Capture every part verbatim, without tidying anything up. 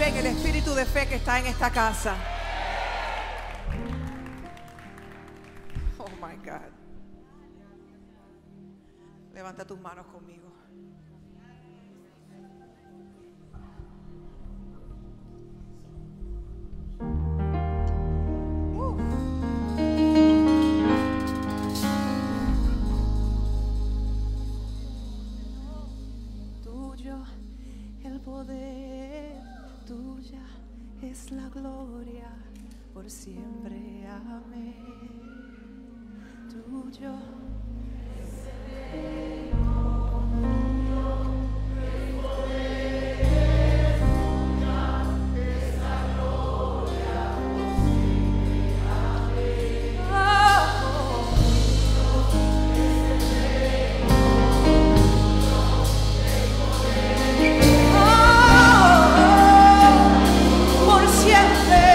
fe, en el espíritu de fe que está en esta casa. Oh my God. Levanta tus manos conmigo. Uh. Tuyo el poder, tuya es la gloria, por siempre. Amén. Tuyo es el reino, tuyo el poder, tuya es la gloria, por siempre. Amén. Oh, tuyo es el reino, tuyo el poder, oh, por siempre.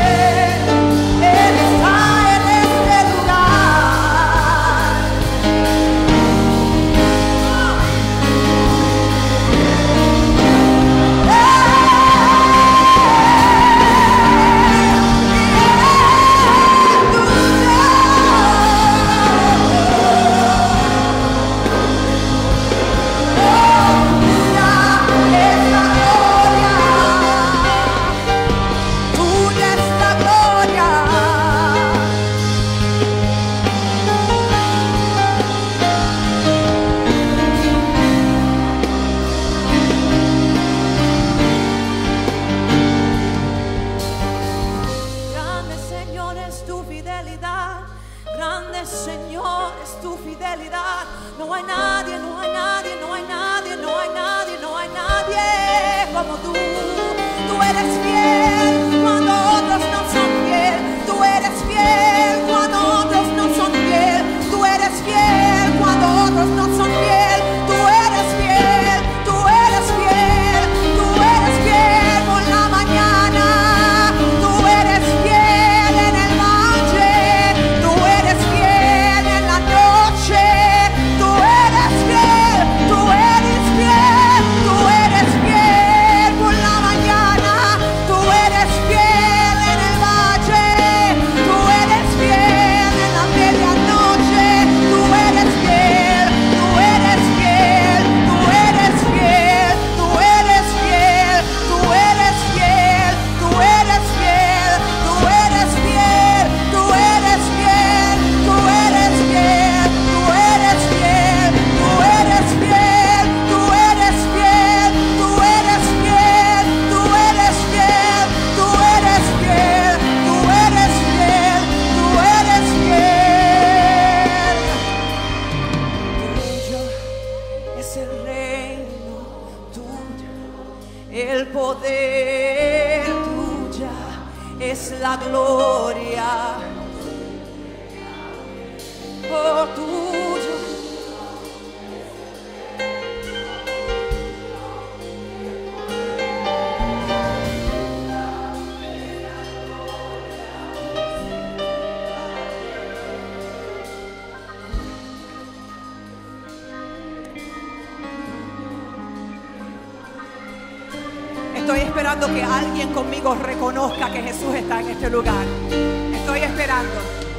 Estoy esperando que alguien conmigo reconozca que Jesús está en este lugar. Estoy esperando.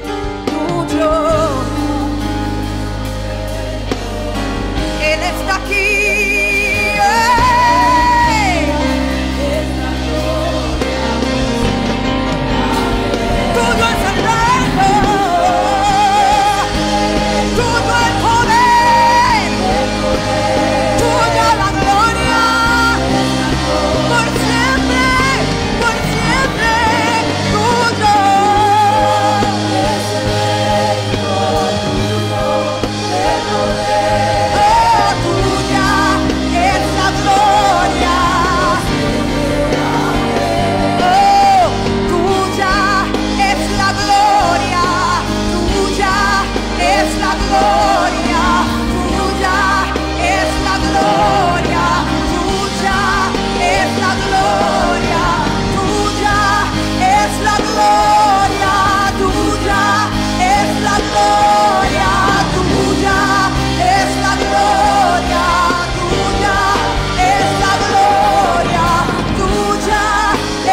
Tuyo. Él está aquí. ¡Hey! Tuyo es el reino. Tuyo el poder. Tuya la gloria. Por siempre, por siempre, tuyo es el reino, tuyo el poder, oh, tuya es la gloria, oh, tuya es la gloria, tuya es la gloria, tuya es la gloria, tuya es la gloria, tuya es la gloria, tuya es la gloria, tuya es la gloria, tuya es la gloria, tuya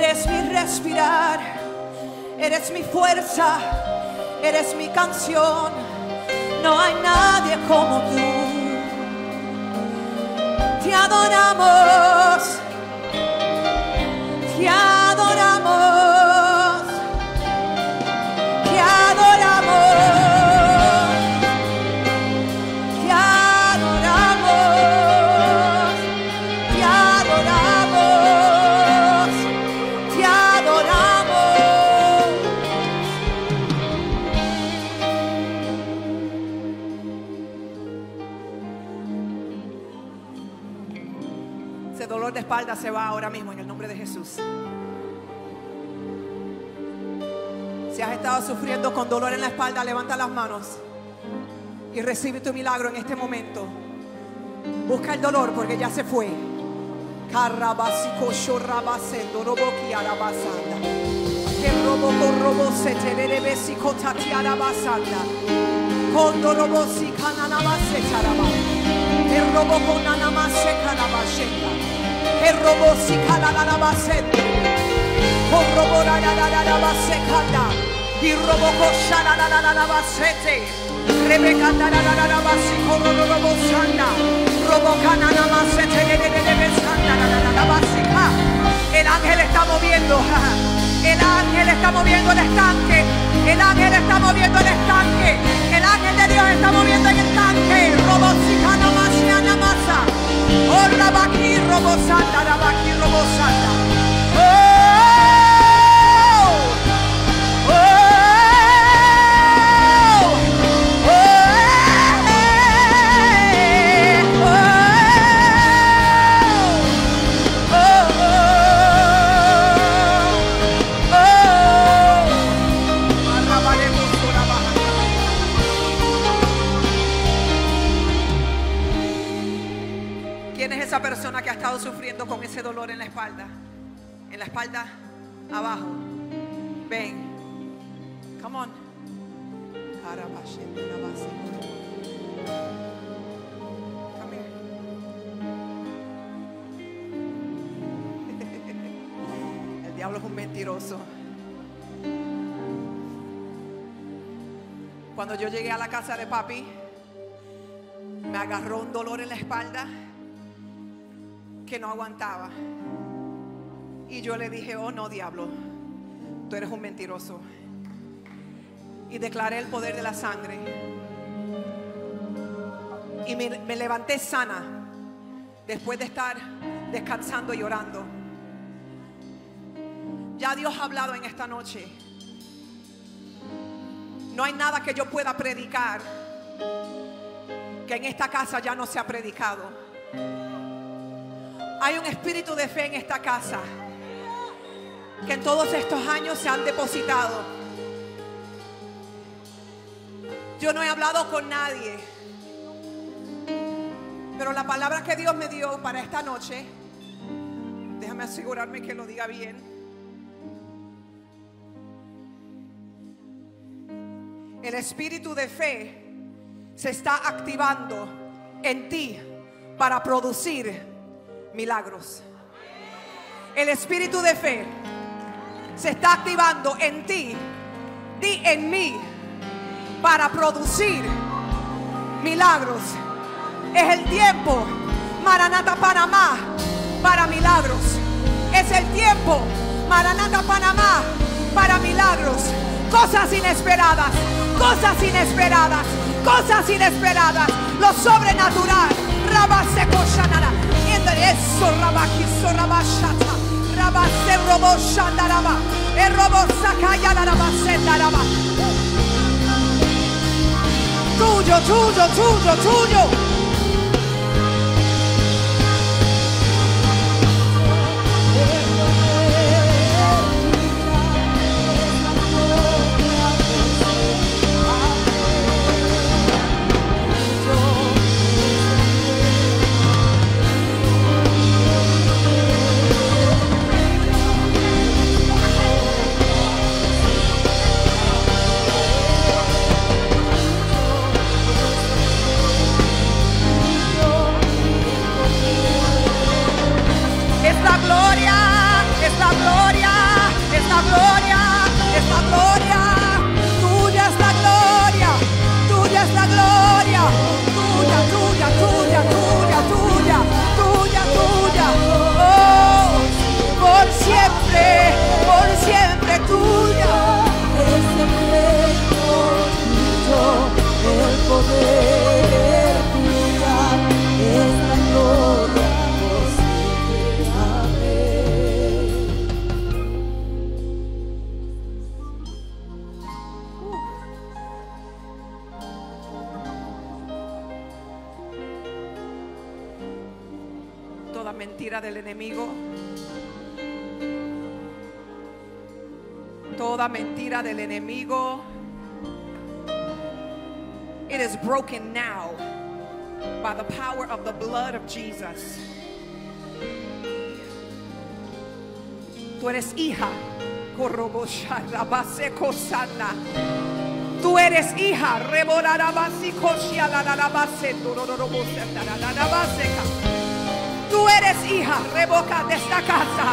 Eres mi respirar, eres mi fuerza, eres mi canción. No hay nadie como tú. Te adoramos, te adoramos, te adoramos, te adoramos, te adoramos, te adoramos. Ese dolor de espalda se va ahora mismo en el nombre de Jesús. Si has estado sufriendo con dolor en la espalda, levanta las manos y recibe tu milagro en este momento. Busca el dolor porque ya se fue. Y robo shana la la la la basete, Rebeca la la la la la basico robo shana, robo cana la basete de de de besanda la la la basica. El ángel está moviendo, el ángel está moviendo el estanque, el ángel está moviendo el estanque, el ángel de Dios está moviendo el estanque. Robo sicana masiana masa, oh rabaki robo sanda rabaki robo sanda. Esa persona que ha estado sufriendo con ese dolor en la espalda, en la espalda abajo, ven, come on. Come here. El diablo es un mentiroso. Cuando yo llegué a la casa de papi, me agarró un dolor en la espalda que no aguantaba. Y yo le dije, oh no, diablo, tú eres un mentiroso. Y declaré el poder de la sangre. Y me, me levanté sana después de estar descansando y orando. Ya Dios ha hablado en esta noche. No hay nada que yo pueda predicar que en esta casa ya no se ha predicado. Hay un espíritu de fe en esta casa que en todos estos años se han depositado. Yo no he hablado con nadie, pero la palabra que Dios me dio para esta noche, déjame asegurarme que lo diga bien. El espíritu de fe se está activando en ti para producir milagros. El espíritu de fe se está activando en ti, di en mí, para producir milagros. Es el tiempo, Maranata Panamá, para milagros. Es el tiempo, Maranata Panamá, para milagros. Cosas inesperadas, cosas inesperadas, cosas inesperadas. Lo sobrenatural. Rabaseko Shanara. Eso Rabakiso Rabashata. Rabase Robo Shandaraba. El Robo Sakaya Rabasendaraba. Tuyo, tuyo, tuyo, tuyo. mentira del enemigo, toda mentira del enemigo, it is broken now by the power of the blood of Jesus. Tú eres hija. Tú eres hija. Tú eres hija, revoca de esta casa.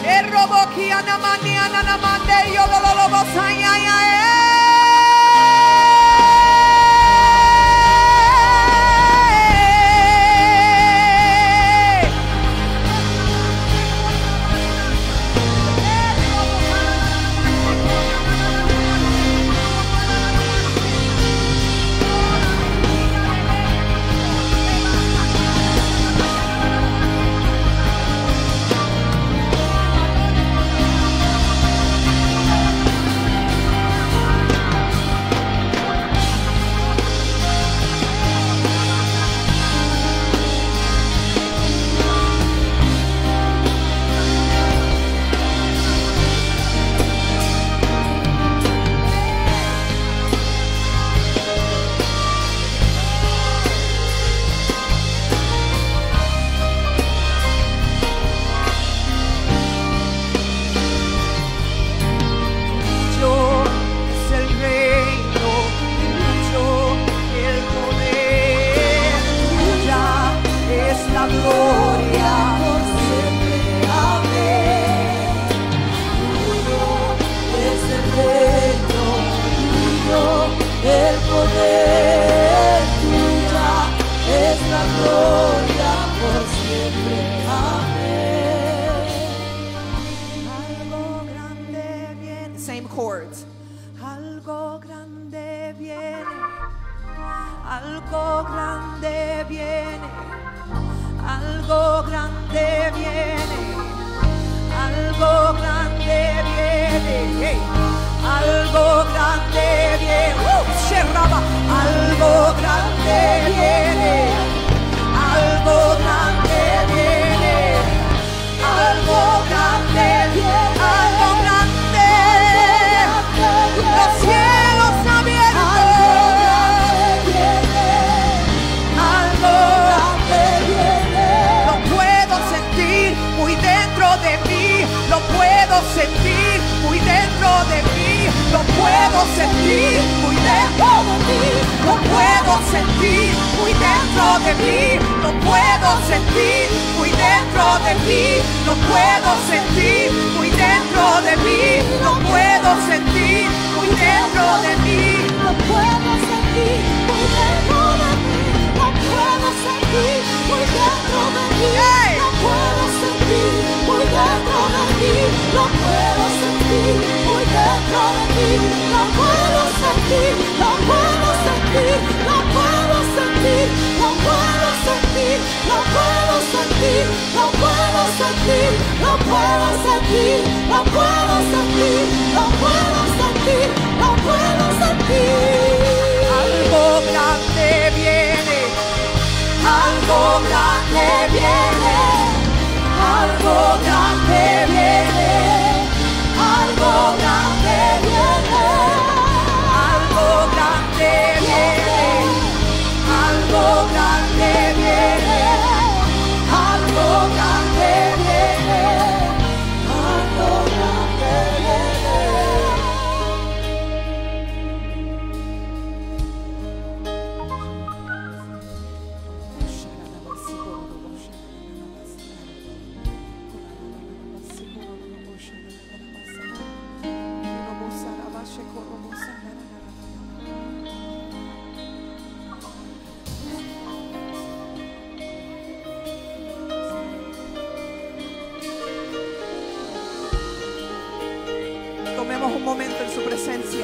Tomemos un momento en su presencia.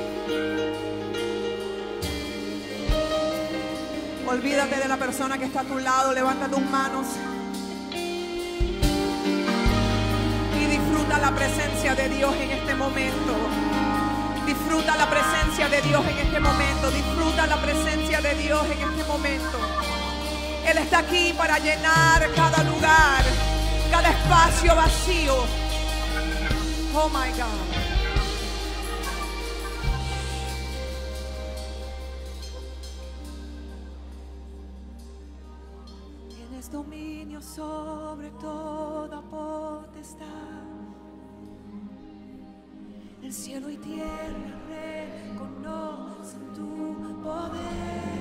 Olvídate de la persona que está a tu lado. Levanta tus manos y disfruta la presencia de Dios en este momento. Disfruta la presencia de Dios en este momento. Disfruta la presencia de Dios en este momento. Él está aquí para llenar cada lugar, cada espacio vacío. Oh my God. Tienes dominio sobre toda potestad. El cielo y tierra reconocen tu poder.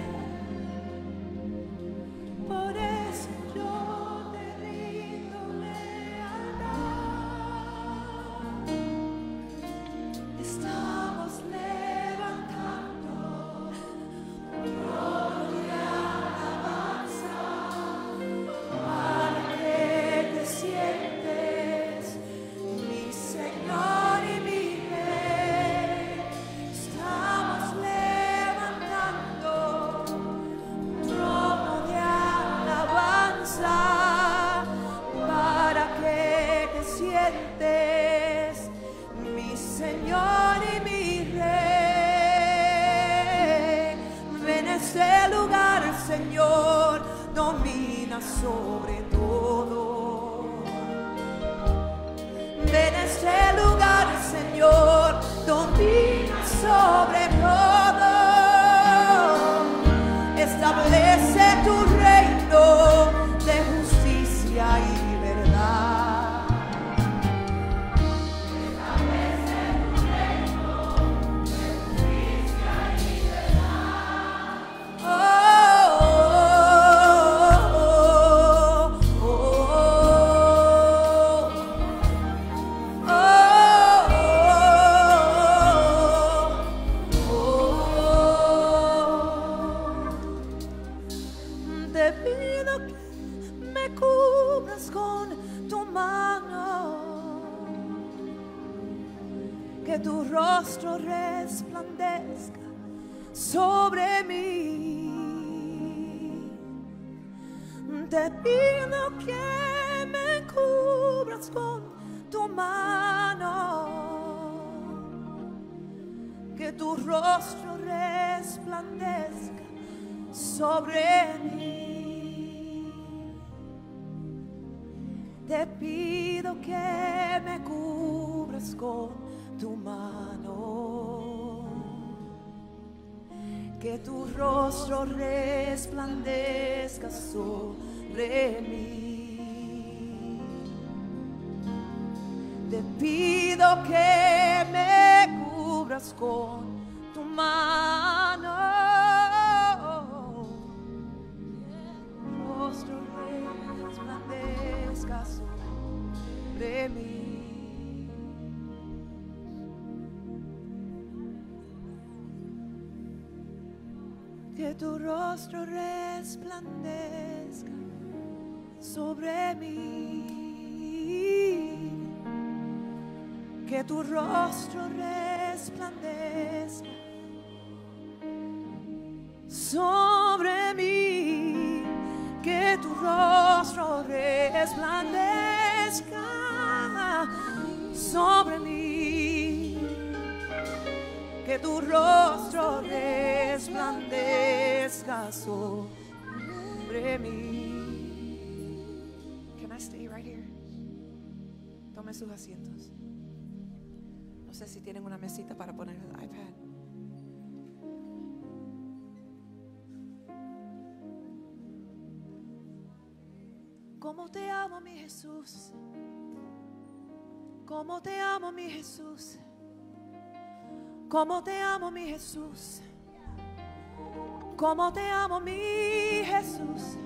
Por eso yo te rindo lealtad. Estamos levantando gloria, alabanza, para que te sientes mi Señor y mi Rey. Estamos levantando trono de alabanza para que te sientes mi Señor y mi Rey. Ven a este lugar, Señor, domina sobre todo. Ven a este lugar, Señor, domina sobre todo. Establece tu reino de justicia y verdad. Establece tu reino de justicia y verdad. Oh, oh, oh, oh, oh, oh, oh. Te pido que me cubras con tu mano, que tu rostro resplandezca sobre mí. Te pido que me cubras con tu mano, que tu rostro resplandezca sobre mí. Te pido que me cubras con tu mano, que tu rostro resplandezca sobre mí. Te pido que me cubras con tu mano, rostro resplandezca sobre mí. Que tu rostro resplandezca sobre mí. Que tu rostro resplandezca sobre mí. Que tu rostro resplandezca sobre mí. Que tu rostro resplandezca sobre mí. Can I stay right here? Tome sus asientos. No sé si tienen una mesita para poner el iPad. Cómo te amo, mi Jesús. Cómo te amo, mi Jesús. Cómo te amo, mi Jesús. Cómo te amo, mi Jesús.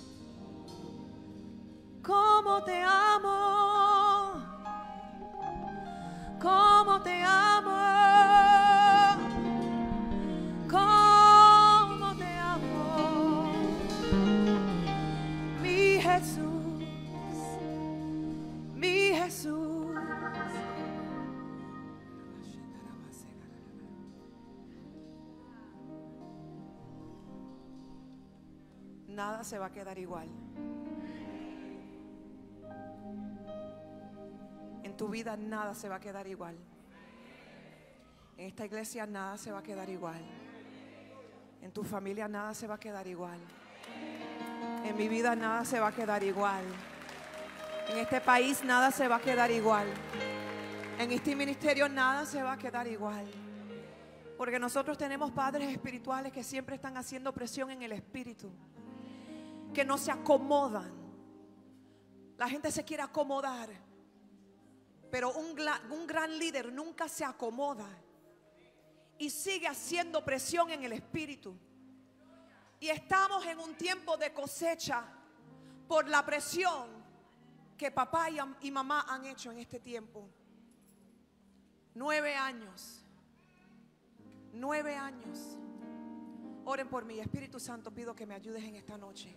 Cómo te amo. Cómo te amo. Cómo te amo, mi Jesús. Mi Jesús. Nada se va a quedar igual. En tu vida nada se va a quedar igual. En esta iglesia nada se va a quedar igual. En tu familia nada se va a quedar igual. En mi vida nada se va a quedar igual. En este país nada se va a quedar igual. En este ministerio nada se va a quedar igual. Porque nosotros tenemos padres espirituales que siempre están haciendo presión en el espíritu, que no se acomodan. La gente se quiere acomodar, pero un, un gran líder nunca se acomoda y sigue haciendo presión en el espíritu. Y estamos en un tiempo de cosecha por la presión que papá y, y mamá han hecho en este tiempo. Nueve años. Nueve años. Oren por mí. Espíritu Santo, pido que me ayudes en esta noche.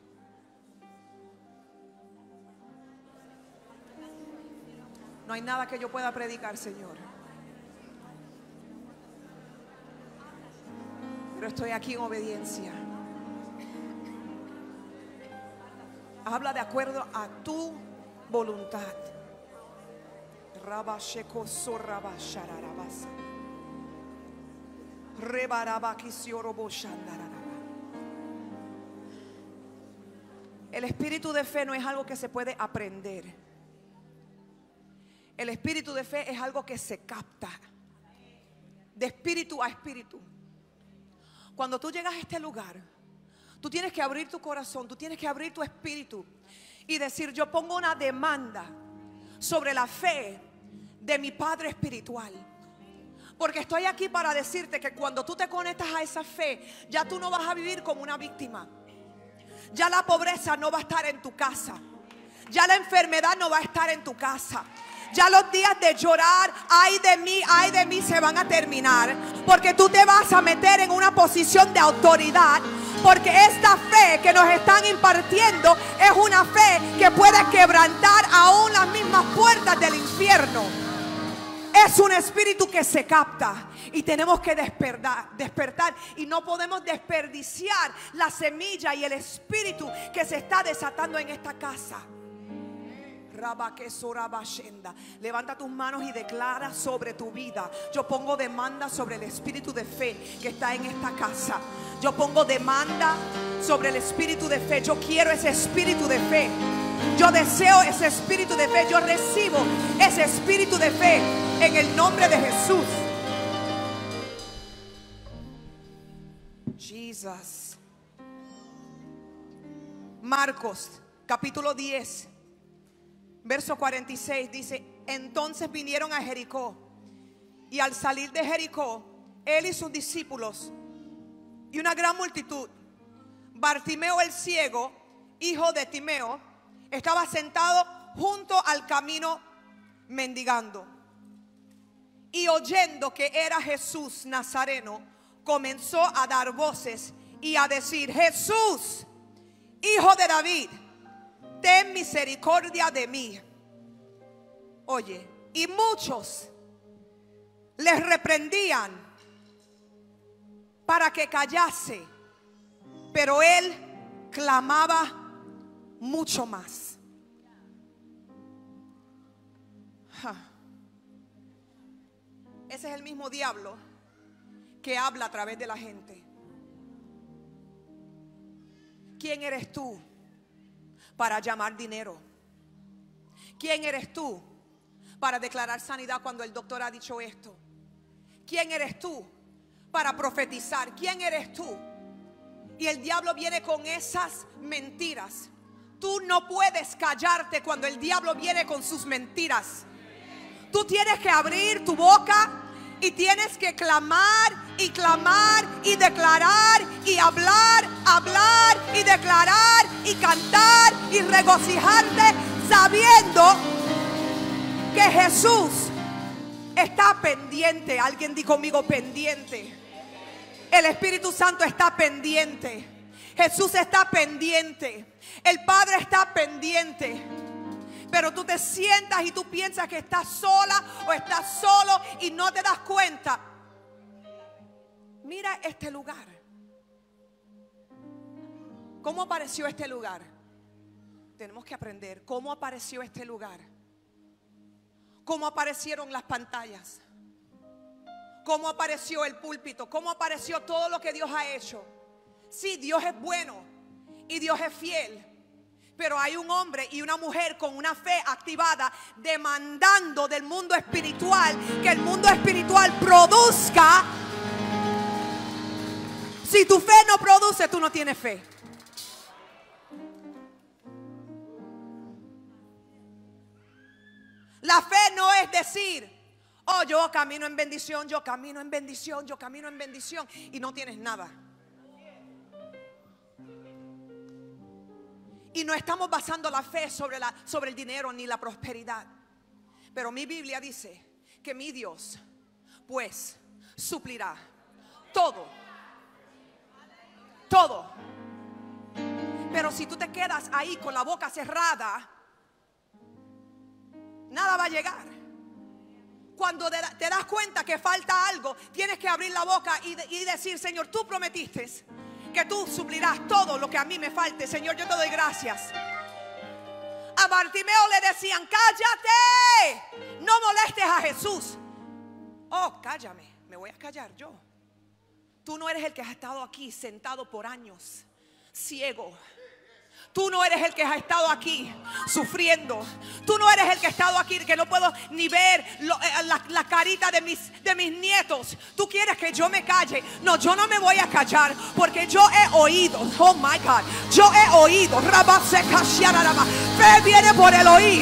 No hay nada que yo pueda predicar, Señor, pero estoy aquí en obediencia. Habla de acuerdo a tu voluntad. El espíritu de fe no es algo que se puede aprender. El espíritu de fe es algo que se capta de espíritu a espíritu. Cuando tú llegas a este lugar, tú tienes que abrir tu corazón, tú tienes que abrir tu espíritu y decir: yo pongo una demanda sobre la fe de mi Padre espiritual. Porque estoy aquí para decirte que cuando tú te conectas a esa fe, ya tú no vas a vivir como una víctima. Ya la pobreza no va a estar en tu casa. Ya la enfermedad no va a estar en tu casa. Ya los días de llorar, ay de mí, ay de mí, se van a terminar. Porque tú te vas a meter en una posición de autoridad. Porque esta fe que nos están impartiendo es una fe que puede quebrantar aún las mismas puertas del infierno. Es un espíritu que se capta y tenemos que despertar, despertar y no podemos desperdiciar la semilla y el espíritu que se está desatando en esta casa. Levanta tus manos y declara sobre tu vida: yo pongo demanda sobre el espíritu de fe que está en esta casa. Yo pongo demanda sobre el espíritu de fe. Yo quiero ese espíritu de fe. Yo deseo ese espíritu de fe. Yo recibo ese espíritu de fe en el nombre de Jesús. Jesus. Marcos capítulo diez verso cuarenta y seis dice: entonces vinieron a Jericó, y al salir de Jericó, él y sus discípulos y una gran multitud, Bartimeo el ciego, hijo de Timeo, estaba sentado junto al camino mendigando. Y oyendo que era Jesús Nazareno, comenzó a dar voces y a decir: Jesús, hijo de David, ten misericordia de mí. Oye, y muchos les reprendían para que callase, pero él clamaba mucho más. Ja. Ese es el mismo diablo que habla a través de la gente. ¿Quién eres tú para llamar dinero? ¿Quién eres tú para declarar sanidad cuando el doctor ha dicho esto? ¿Quién eres tú para profetizar? ¿Quién eres tú? Y el diablo viene con esas mentiras. Tú no puedes callarte cuando el diablo viene con sus mentiras. Tú tienes que abrir tu boca y tienes que clamar y clamar y declarar y hablar, hablar y declarar y cantar y regocijarte, sabiendo que Jesús está pendiente. Alguien dijo conmigo: pendiente. El Espíritu Santo está pendiente. Jesús está pendiente. El Padre está pendiente. Pero tú te sientas y tú piensas que estás sola o estás solo y no te das cuenta. Mira este lugar. ¿Cómo apareció este lugar? Tenemos que aprender cómo apareció este lugar. Cómo aparecieron las pantallas. Cómo apareció el púlpito. Cómo apareció todo lo que Dios ha hecho. Sí, Dios es bueno y Dios es fiel. Pero hay un hombre y una mujer con una fe activada demandando del mundo espiritual que el mundo espiritual produzca. Si tu fe no produce, tú no tienes fe. La fe no es decir, oh, yo camino en bendición, yo camino en bendición, yo camino en bendición y no tienes nada. Y no estamos basando la fe sobre, la, sobre el dinero ni la prosperidad. Pero mi Biblia dice que mi Dios pues suplirá todo. Todo. Pero si tú te quedas ahí con la boca cerrada, nada va a llegar. Cuando te das cuenta que falta algo, tienes que abrir la boca y, y decir, Señor, tú prometiste que tú suplirás todo lo que a mí me falte. Señor, yo te doy gracias. A Bartimeo le decían, cállate, no molestes a Jesús. Oh, cállame, me voy a callar yo. Tú no eres el que has estado aquí sentado por años, ciego. Tú no eres el que ha estado aquí sufriendo. Tú no eres el que ha estado aquí que no puedo ni ver lo, eh, la, la carita de mis, de mis nietos. Tú quieres que yo me calle. No, yo no me voy a callar porque yo he oído. Oh my God, yo he oído. Fe viene por el oír.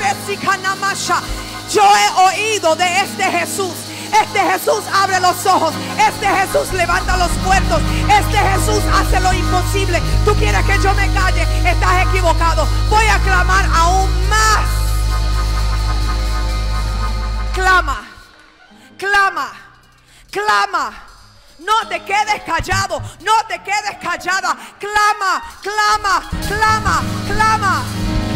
Yo he oído de este Jesús. Este Jesús abre los ojos. Este Jesús levanta los muertos. Este Jesús hace lo imposible. Tú quieres que yo me calle, estás equivocado. Voy a clamar aún más. Clama, clama, clama. No te quedes callado, no te quedes callada. Clama, clama, clama, clama.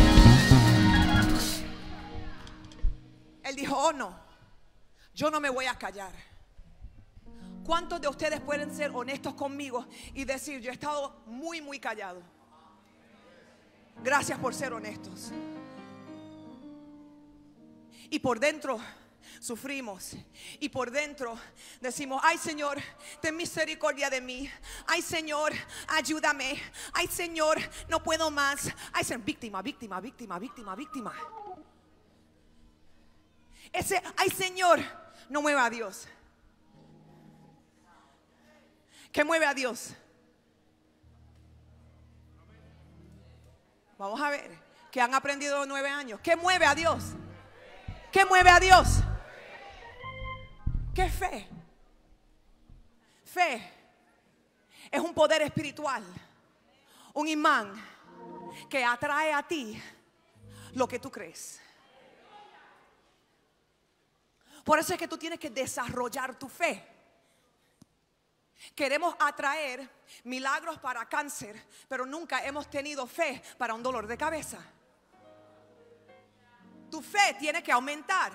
Él dijo, oh no, yo no me voy a callar. ¿Cuántos de ustedes pueden ser honestos conmigo y decir, yo he estado muy, muy callado? Gracias por ser honestos. Y por dentro sufrimos. Y por dentro decimos, ay Señor, ten misericordia de mí. Ay Señor, ayúdame. Ay Señor, no puedo más. Ay Señor, víctima, víctima, víctima, víctima, víctima. Ese, ay Señor, no mueva a Dios. ¿Qué mueve a Dios? Vamos a ver, que han aprendido nueve años. ¿Qué mueve a Dios? ¿Qué mueve a Dios? ¿Qué fe? Fe es un poder espiritual, un imán que atrae a ti lo que tú crees. Por eso es que tú tienes que desarrollar tu fe. Queremos atraer milagros para cáncer, pero nunca hemos tenido fe para un dolor de cabeza. Tu fe tiene que aumentar.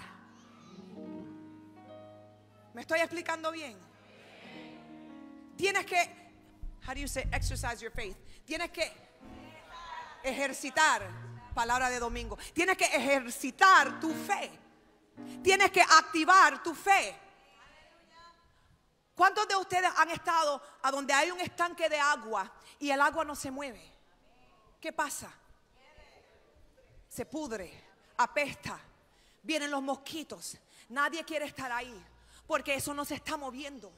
¿Me estoy explicando bien? Tienes que, how do you say exercise your faith? Tienes que ejercitar, palabra de domingo. Tienes que ejercitar tu fe. Tienes que activar tu fe. ¿Cuántos de ustedes han estado a donde hay un estanque de agua y el agua no se mueve? ¿Qué pasa? Se pudre, apesta, vienen los mosquitos. Nadie quiere estar ahí porque eso no se está moviendo.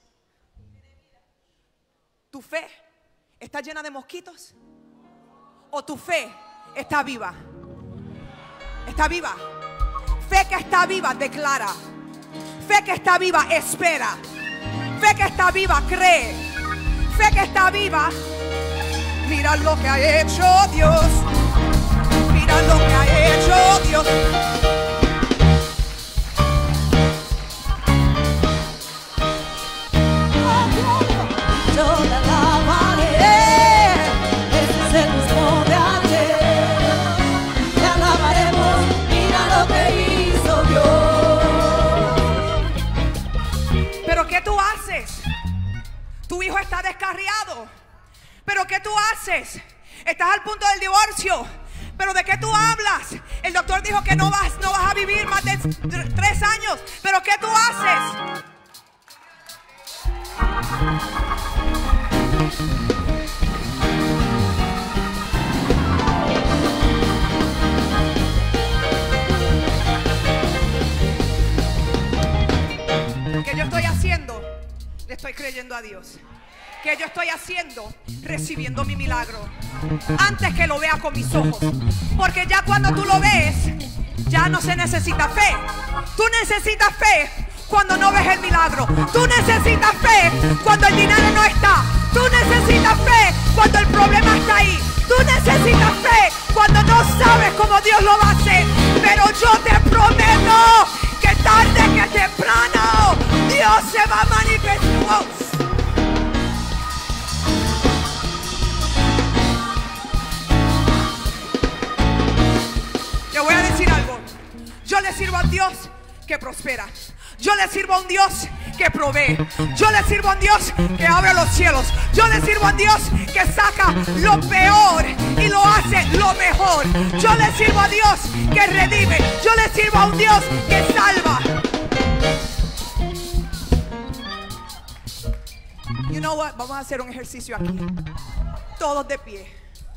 ¿Tu fe está llena de mosquitos? ¿O tu fe está viva? Está viva. Fe que está viva declara. Fe que está viva espera. Fe que está viva cree. Fe que está viva. Mira lo que ha hecho Dios. Mira lo que ha hecho Dios. Yo la alabaré. Ese es el mismo de ayer. La alabaremos. Mira lo que hizo Dios. ¿Pero qué tú haces? Tu hijo está descarriado. ¿Pero qué tú haces? Estás al punto del divorcio. ¿Pero de qué tú hablas? El doctor dijo que no vas, no vas a vivir más de tres años. ¿Pero qué tú haces? estoy creyendo a Dios. Que yo estoy haciendo, recibiendo mi milagro antes que lo vea con mis ojos. Porque ya cuando tú lo ves, ya no se necesita fe. Tú necesitas fe cuando no ves el milagro. Tú necesitas fe cuando el dinero no está. Tú necesitas fe cuando el problema está ahí. Tú necesitas fe cuando no sabes cómo Dios lo va a hacer. Pero yo te prometo que tarde que temprano Dios se va a manifestar. Le voy a decir algo. Yo le sirvo a un Dios que prospera. Yo le sirvo a un Dios que provee. Yo le sirvo a un Dios que abre los cielos. Yo le sirvo a un Dios que saca lo peor y lo hace lo mejor. Yo le sirvo a Dios que redime. Yo le sirvo a un Dios que salva. You know what? Vamos a hacer un ejercicio aquí. Todos de pie.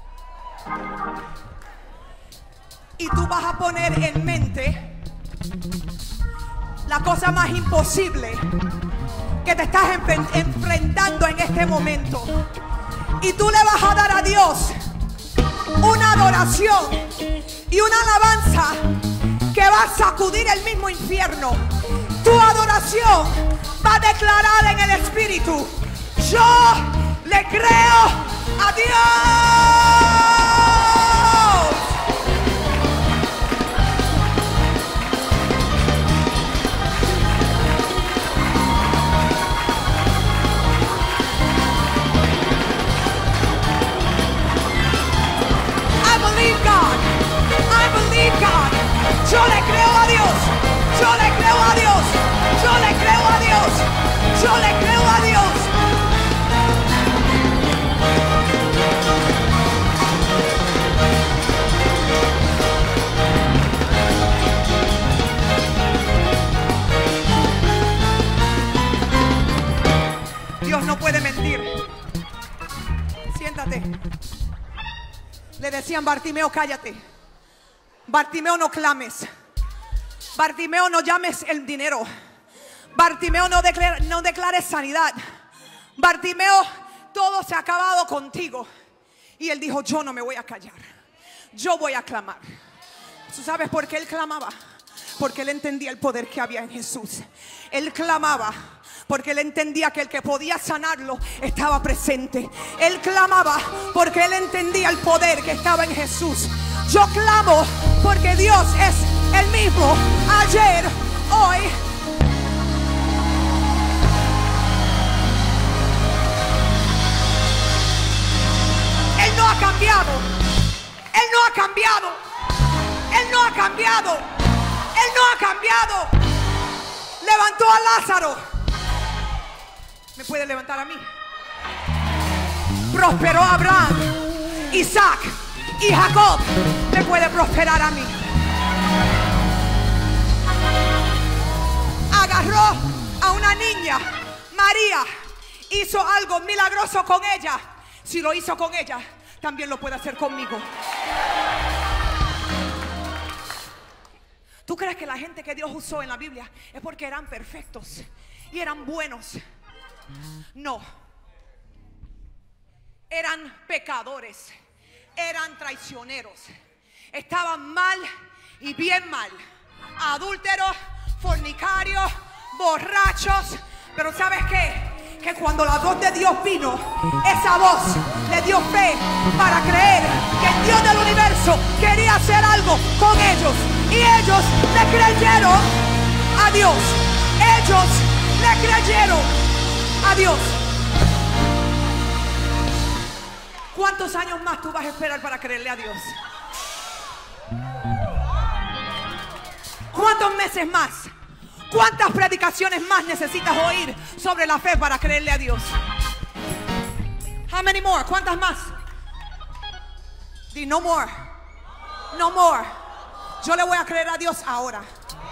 Y tú vas a poner en mente la cosa más imposible que te estás enfrentando en este momento. Y tú le vas a dar a Dios una adoración y una alabanza que va a sacudir el mismo infierno. Tu adoración va a declarar en el Espíritu: yo le creo a Dios. God. Yo le creo a Dios. Yo le creo a Dios. Yo le creo a Dios. Yo le creo a Dios. Dios no puede mentir. Siéntate. Le decían: Bartimeo, cállate. Bartimeo, no clames. Bartimeo, no llames el dinero. Bartimeo, no, declare, no declares sanidad. Bartimeo, todo se ha acabado contigo. Y él dijo: yo no me voy a callar. Yo voy a clamar. ¿Tú sabes por qué él clamaba? Porque él entendía el poder que había en Jesús. Él clamaba porque él entendía que el que podía sanarlo estaba presente. Él clamaba porque él entendía el poder que estaba en Jesús. Yo clamo porque Dios es el mismo ayer, hoy. Él no ha cambiado. Él no ha cambiado. Él no ha cambiado. Él no ha cambiado. Levantó a Lázaro. ¿Me puede levantar a mí? Prosperó a Abraham, Isaac y Jacob. Me puede prosperar a mí. Agarró a una niña, María, hizo algo milagroso con ella. Si lo hizo con ella, también lo puede hacer conmigo. ¿Tú crees que la gente que Dios usó en la Biblia es porque eran perfectos y eran buenos? No. Eran pecadores. Eran traicioneros. Estaban mal y bien mal. Adúlteros, fornicarios, borrachos. Pero ¿sabes qué? Que cuando la voz de Dios vino, esa voz le dio fe para creer que el Dios del universo quería hacer algo con ellos. Y ellos le creyeron a Dios. Ellos le creyeron a Dios. ¿Cuántos años más tú vas a esperar para creerle a Dios? ¿Cuántos meses más? ¿Cuántas predicaciones más necesitas oír sobre la fe para creerle a Dios? How many more? ¿Cuántas más? Di no more. No more. Yo le voy a creer a Dios ahora.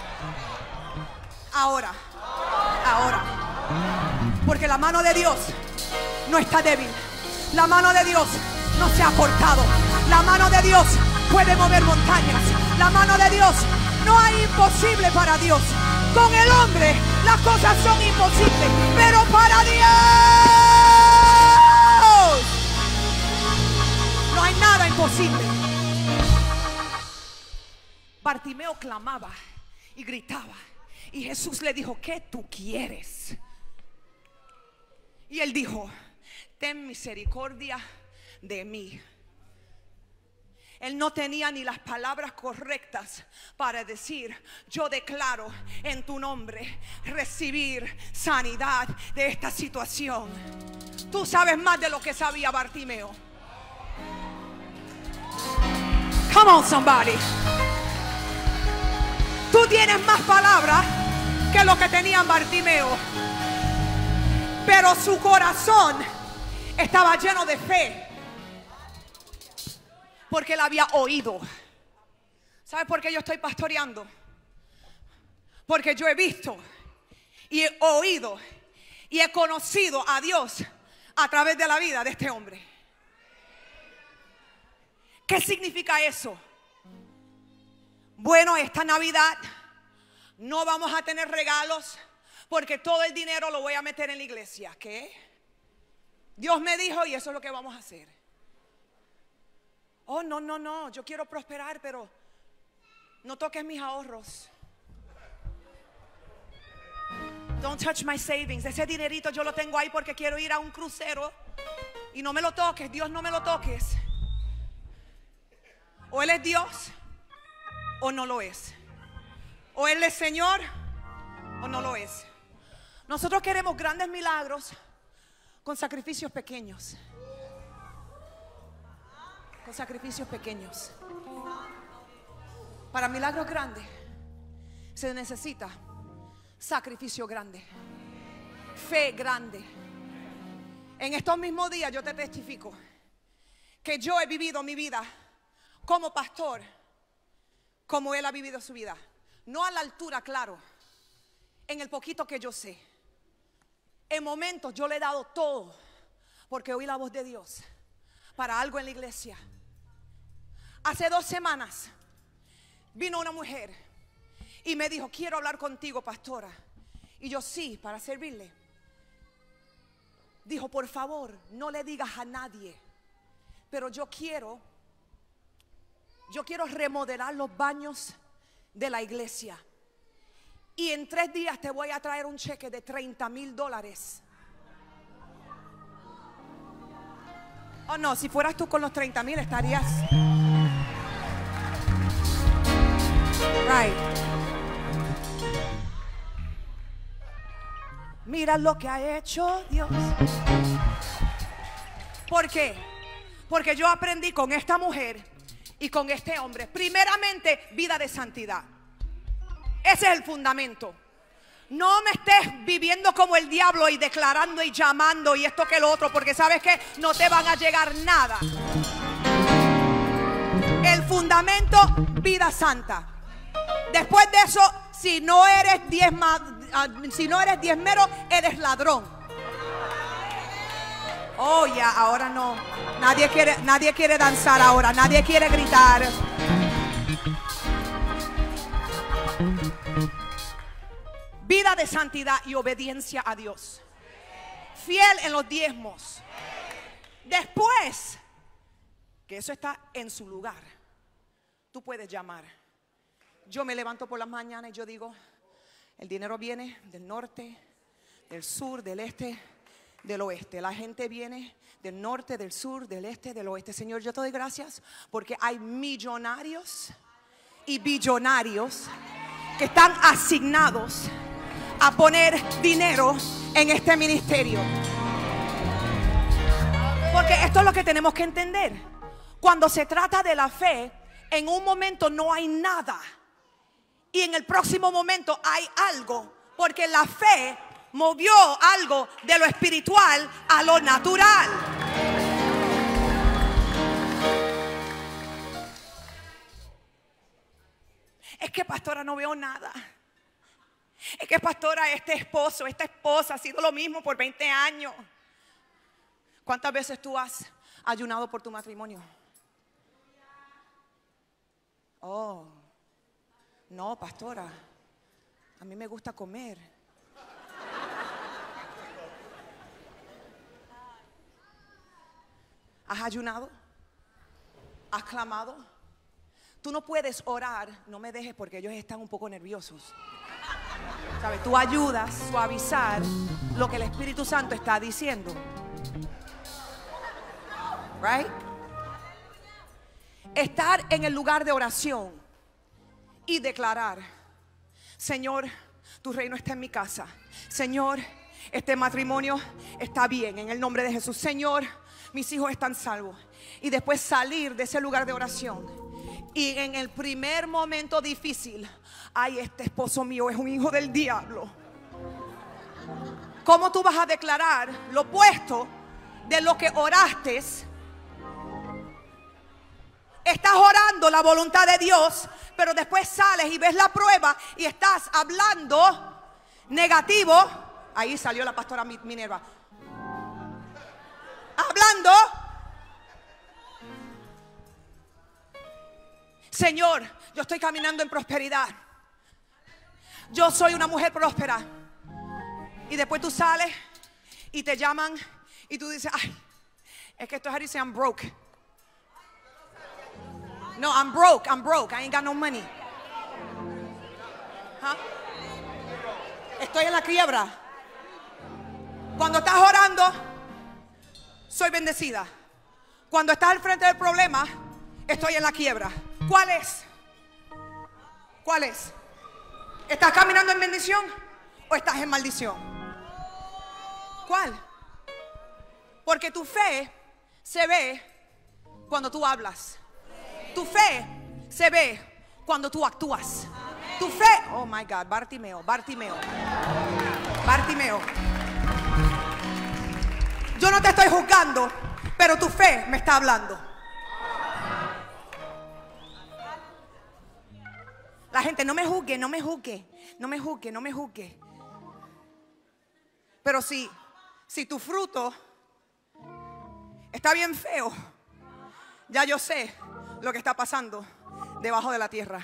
Ahora. Ahora. Porque la mano de Dios no está débil. La mano de Dios no se ha cortado. La mano de Dios puede mover montañas. La mano de Dios, no hay imposible para Dios. Con el hombre las cosas son imposibles, pero para Dios no hay nada imposible. Bartimeo clamaba y gritaba, y Jesús le dijo: ¿qué tú quieres? Y él dijo: ten misericordia de mí. Él no tenía ni las palabras correctas para decir: yo declaro en tu nombre recibir sanidad de esta situación. Tú sabes más de lo que sabía Bartimeo. Come on, somebody. Tú tienes más palabras que lo que tenía Bartimeo, pero su corazón estaba lleno de fe, porque él había oído. ¿Sabes por qué yo estoy pastoreando? Porque yo he visto y he oído y he conocido a Dios a través de la vida de este hombre. ¿Qué significa eso? Bueno, esta Navidad no vamos a tener regalos porque todo el dinero lo voy a meter en la iglesia. ¿Qué? Dios me dijo y eso es lo que vamos a hacer. Oh, no, no, no, yo quiero prosperar, pero no toques mis ahorros. Don't touch my savings. Ese dinerito yo lo tengo ahí porque quiero ir a un crucero. Y no me lo toques, Dios, no me lo toques. O Él es Dios o no lo es. O Él es Señor o no lo es. Nosotros queremos grandes milagros con sacrificios pequeños. Con sacrificios pequeños. Para milagros grandes se necesita sacrificio grande, fe grande. En estos mismos días yo te testifico que yo he vivido mi vida como pastor como él ha vivido su vida. No a la altura, claro, en el poquito que yo sé. En momentos yo le he dado todo porque oí la voz de Dios para algo en la iglesia. Hace dos semanas vino una mujer y me dijo: quiero hablar contigo, pastora. Y yo: sí, para servirle. Dijo: por favor, no le digas a nadie, pero yo quiero Yo quiero remodelar los baños de la iglesia. Y en tres días te voy a traer un cheque de treinta mil dólares. Oh no, si fueras tú con los treinta mil estarías right. Mira lo que ha hecho Dios. ¿Por qué? Porque yo aprendí con esta mujer y con este hombre, primeramente, vida de santidad. Ese es el fundamento. No me estés viviendo como el diablo y declarando y llamando y esto que lo otro, porque sabes que no te van a llegar nada. El fundamento, vida santa. Después de eso, si no eres diezma, si no eres diezmero, eres ladrón. Oh, ya, ahora no. Nadie quiere, nadie quiere danzar ahora, nadie quiere gritar. Vida de santidad y obediencia a Dios. Fiel en los diezmos. Después que eso está en su lugar, tú puedes llamar. Yo me levanto por las mañanas y yo digo: el dinero viene del norte, del sur, del este, del oeste. La gente viene del norte, del sur, del este, del oeste. Señor, yo te doy gracias porque hay millonarios y billonarios que están asignados a poner dinero en este ministerio. Porque esto es lo que tenemos que entender. Cuando se trata de la fe, en un momento no hay nada y en el próximo momento hay algo, porque la fe movió algo de lo espiritual a lo natural. Es que, pastora, no veo nada. Es que, pastora, este esposo, esta esposa ha sido lo mismo por veinte años. ¿Cuántas veces tú has ayunado por tu matrimonio? Oh, no, pastora, a mí me gusta comer. ¿Has ayunado? ¿Has clamado? Tú no puedes orar, no me dejes porque ellos están un poco nerviosos. ¿Sabes? Tú ayudas a suavizar lo que el Espíritu Santo está diciendo. Right? Estar en el lugar de oración y declarar: Señor, tu reino está en mi casa. Señor, este matrimonio está bien en el nombre de Jesús. Señor, mis hijos están salvos. Y después salir de ese lugar de oración. Y en el primer momento difícil: ay, este esposo mío es un hijo del diablo. ¿Cómo tú vas a declarar lo opuesto de lo que oraste? Estás orando la voluntad de Dios, pero después sales y ves la prueba y estás hablando negativo. Ahí salió la pastora Minerva. Hablando: Señor, yo estoy caminando en prosperidad. Yo soy una mujer próspera. Y después tú sales y te llaman y tú dices: ay, es que esto es dice I'm broke. No, I'm broke, I'm broke, I ain't got no money. ¿Ah? Estoy en la quiebra. Cuando estás orando, soy bendecida. Cuando estás al frente del problema, estoy en la quiebra. ¿Cuál es? ¿Cuál es? ¿Estás caminando en bendición o estás en maldición? ¿Cuál? Porque tu fe se ve cuando tú hablas. Tu fe se ve cuando tú actúas. Tu fe, oh my God, Bartimeo, Bartimeo, Bartimeo. Yo no te estoy juzgando, pero tu fe me está hablando. La gente: no me juzgue, no me juzgue, no me juzgue, no me juzgue. Pero si, si tu fruto está bien feo, ya yo sé lo que está pasando debajo de la tierra.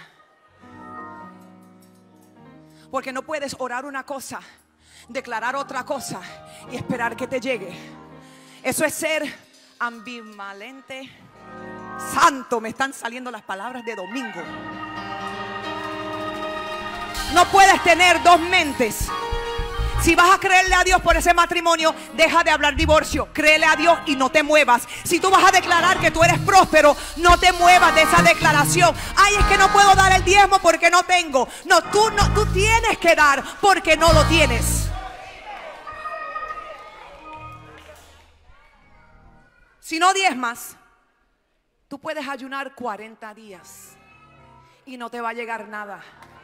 Porque no puedes orar una cosa, declarar otra cosa y esperar que te llegue. Eso es ser ambivalente. Santo, me están saliendo las palabras de domingo. No puedes tener dos mentes. Si vas a creerle a Dios por ese matrimonio, deja de hablar divorcio. Créele a Dios y no te muevas. Si tú vas a declarar que tú eres próspero, no te muevas de esa declaración. Ay, es que no puedo dar el diezmo porque no tengo. No, tú no, tú tienes que dar porque no lo tienes. Si no diezmas, tú puedes ayunar cuarenta días y no te va a llegar nada.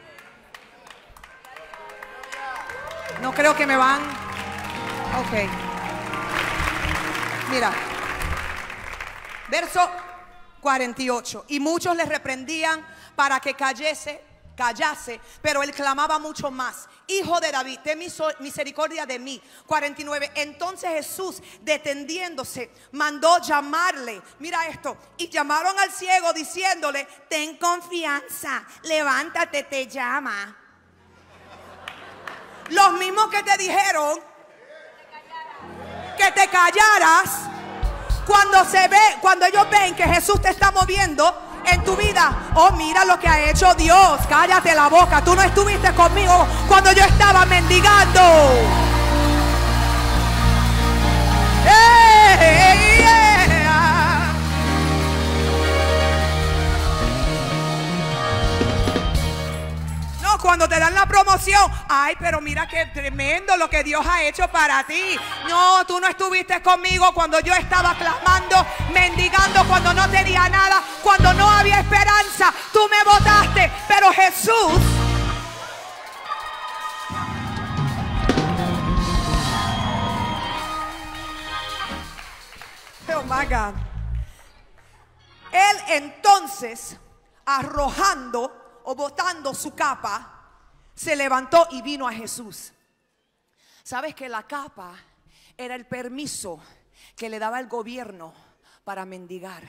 No creo que me van. Ok. Mira. Verso cuarenta y ocho. Y muchos le reprendían para que callase, callase, pero él clamaba mucho más: Hijo de David, ten misericordia de mí. cuarenta y nueve. Entonces Jesús, deteniéndose, mandó llamarle. Mira esto. Y llamaron al ciego diciéndole: ten confianza, levántate, te llama. Los mismos que te dijeron que te callaras, cuando se ve, cuando ellos ven que Jesús te está moviendo en tu vida: oh, mira lo que ha hecho Dios. Cállate la boca, tú no estuviste conmigo cuando yo estaba mendigando. ¡Eh, yeah! No, cuando te dan la promoción: ay, pero mira qué tremendo lo que Dios ha hecho para ti. No, tú no estuviste conmigo cuando yo estaba clamando, mendigando, cuando no tenía nada, cuando no había esperanza. Tú me botaste, pero Jesús oh my God. Él entonces, arrojando o botando su capa, se levantó y vino a Jesús. ¿Sabes que la capa era el permiso que le daba el gobierno para mendigar?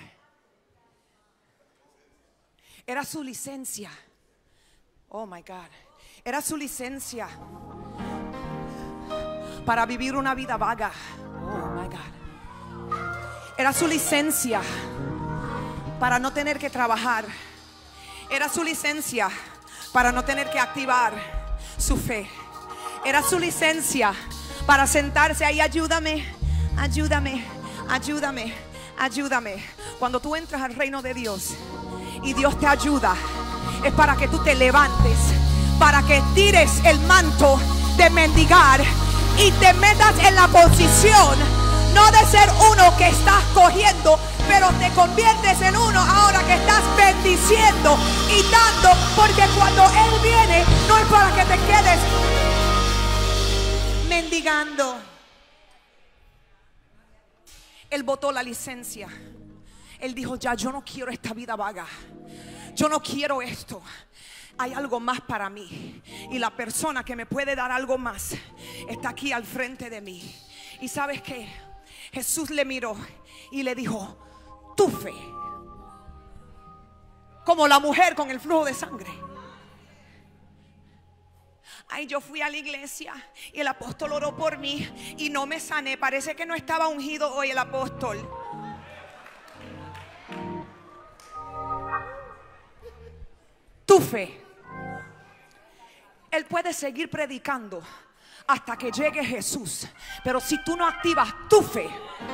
Era su licencia. Oh my God. Era su licencia para vivir una vida vaga. Oh my God. Era su licencia para no tener que trabajar. Era su licencia para no tener que activar su fe. Era su licencia para sentarse ahí. Ayúdame, ayúdame, ayúdame, ayúdame. Cuando tú entras al reino de Dios y Dios te ayuda, es para que tú te levantes, para que tires el manto de mendigar y te metas en la posición, no de ser uno que estás cogiendo, pero te conviertes en uno ahora que estás bendiciendo y dando, porque cuando Él viene no es para que te quedes mendigando. Él botó la licencia. Él dijo: ya, yo no quiero esta vida vaga, yo no quiero esto. Hay algo más para mí, y la persona que me puede dar algo más está aquí al frente de mí. Y ¿sabes qué? Jesús le miró y le dijo: tu fe, como la mujer con el flujo de sangre. Ay, yo fui a la iglesia y el apóstol oró por mí y no me sané. Parece que no estaba ungido hoy el apóstol. Tu fe. Él puede seguir predicando hasta que llegue Jesús, pero si tú no activas tu fe,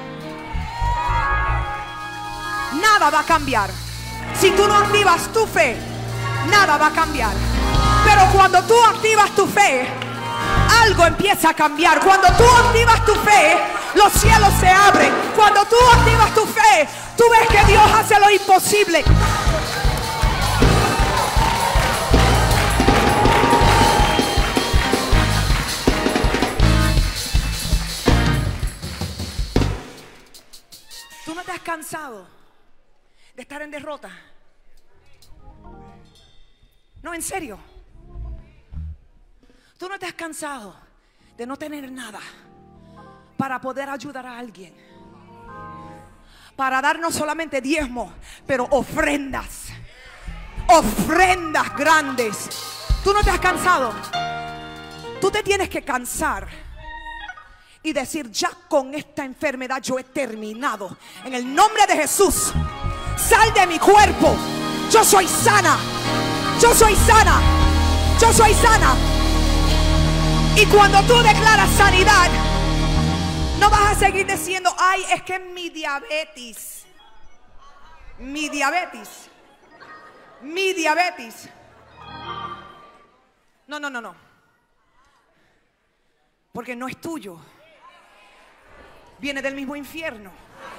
nada va a cambiar. Si tú no activas tu fe, nada va a cambiar. Pero cuando tú activas tu fe, algo empieza a cambiar. Cuando tú activas tu fe, los cielos se abren. Cuando tú activas tu fe, tú ves que Dios hace lo imposible. ¿Tú no te has cansado de estar en derrota? No, en serio. ¿Tú no te has cansado de no tener nada para poder ayudar a alguien? Para dar no solamente diezmo, pero ofrendas. Ofrendas grandes. ¿Tú no te has cansado? Tú te tienes que cansar y decir: ya con esta enfermedad yo he terminado. En el nombre de Jesús, sal de mi cuerpo. Yo soy sana. Yo soy sana. Yo soy sana. Y cuando tú declaras sanidad, no vas a seguir diciendo: ay, es que mi diabetes, mi diabetes, mi diabetes. No, no, no, no. Porque no es tuyo. Viene del mismo infierno.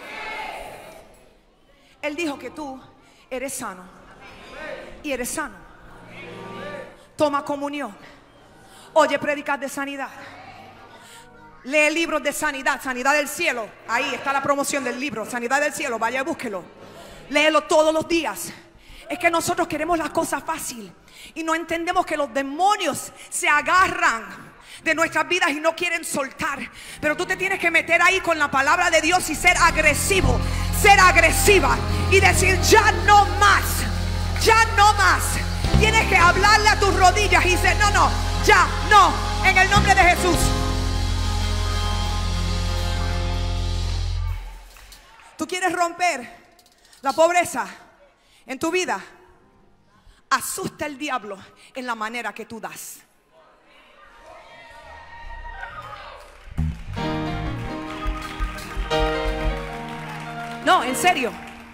Él dijo que tú eres sano. Y eres sano. Toma comunión. Oye prédicas de sanidad. Lee libros de sanidad. Sanidad del cielo. Ahí está la promoción del libro. Sanidad del cielo. Vaya, búsquelo. Léelo todos los días. Es que nosotros queremos las cosas fácil y no entendemos que los demonios se agarran de nuestras vidas y no quieren soltar. Pero tú te tienes que meter ahí con la palabra de Dios y ser agresivo, ser agresiva y decir: ya no más, ya no más. Tienes que hablarle a tus rodillas y decir: no, no, ya no, en el nombre de Jesús. Tú quieres romper la pobreza en tu vida. Asusta al diablo en la manera que tú das. No, en serio.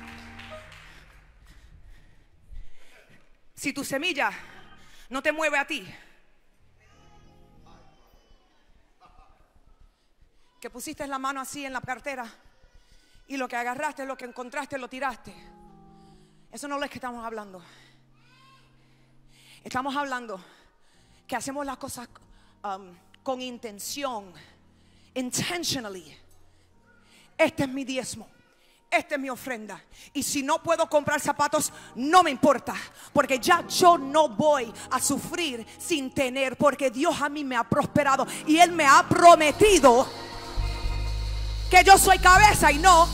Si tu semilla no te mueve a ti, que pusiste la mano así en la cartera y lo que agarraste, lo que encontraste, lo tiraste, eso no es lo que estamos hablando. Estamos hablando que hacemos las cosas um, con intención, intentionally. Este es mi diezmo. Esta es mi ofrenda. Y si no puedo comprar zapatos, no me importa, porque ya yo no voy a sufrir sin tener, porque Dios a mí me ha prosperado y Él me ha prometido que yo soy cabeza y no.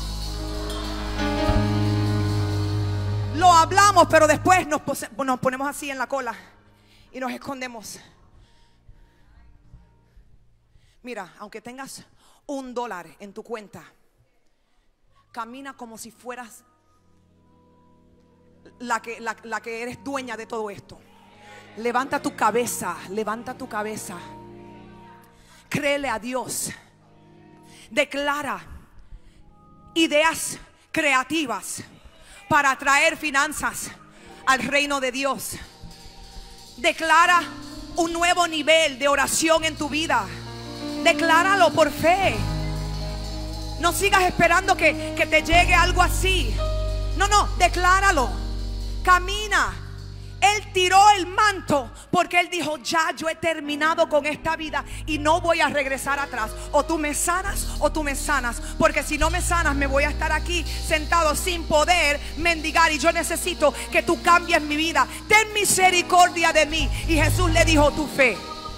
Lo hablamos, pero después nos, nos ponemos así en la cola y nos escondemos. Mira, aunque tengas un dólar en tu cuenta, Camina como si fueras la que, la, la que eres dueña de todo esto. Levanta tu cabeza, levanta tu cabeza. Créele a Dios. Declara ideas creativas para traer finanzas al reino de Dios. Declara un nuevo nivel de oración en tu vida. Decláralo por fe. No sigas esperando que, que te llegue algo así. No, no, decláralo. Camina. Él tiró el manto porque él dijo: ya yo he terminado con esta vida y no voy a regresar atrás. O tú me sanas o tú me sanas, porque si no me sanas me voy a estar aquí sentado sin poder mendigar, y yo necesito que tú cambies mi vida. Ten misericordia de mí. Y Jesús le dijo: tu fe,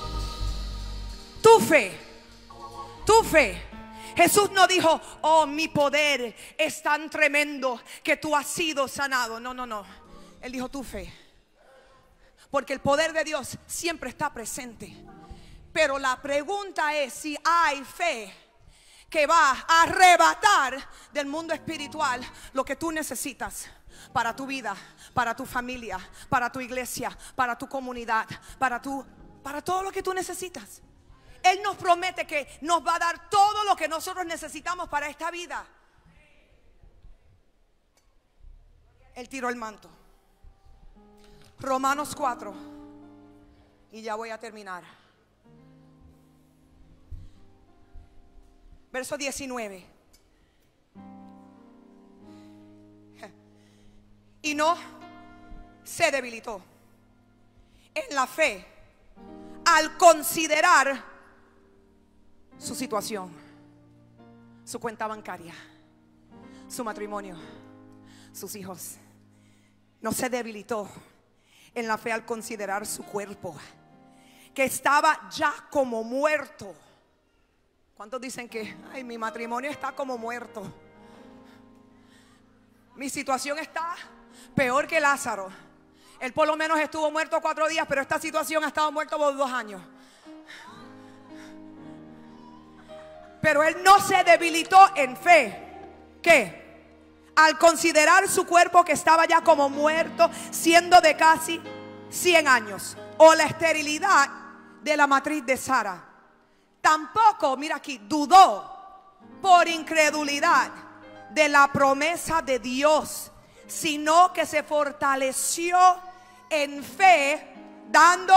tu fe, tu fe. Jesús no dijo: oh, mi poder es tan tremendo que tú has sido sanado. No, no, no. Él dijo: tu fe. Porque el poder de Dios siempre está presente. Pero la pregunta es si hay fe que va a arrebatar del mundo espiritual lo que tú necesitas para tu vida, para tu familia, para tu iglesia, para tu comunidad, para tu, para todo lo que tú necesitas. Él nos promete que nos va a dar todo lo que nosotros necesitamos para esta vida. Él tiró el manto. Romanos cuatro. Y ya voy a terminar. Verso diecinueve. Y no se debilitó en la fe al considerar su situación, su cuenta bancaria, su matrimonio, sus hijos. No se debilitó en la fe al considerar su cuerpo, que estaba ya como muerto. ¿Cuántos dicen que ay, mi matrimonio está como muerto? Mi situación está peor que Lázaro. Él por lo menos estuvo muerto cuatro días, pero esta situación ha estado muerto por dos años. Pero él no se debilitó en fe. ¿Qué? Al considerar su cuerpo que estaba ya como muerto, siendo de casi cien años, o la esterilidad de la matriz de Sara. Tampoco, mira aquí, dudó por incredulidad de la promesa de Dios, sino que se fortaleció en fe, dando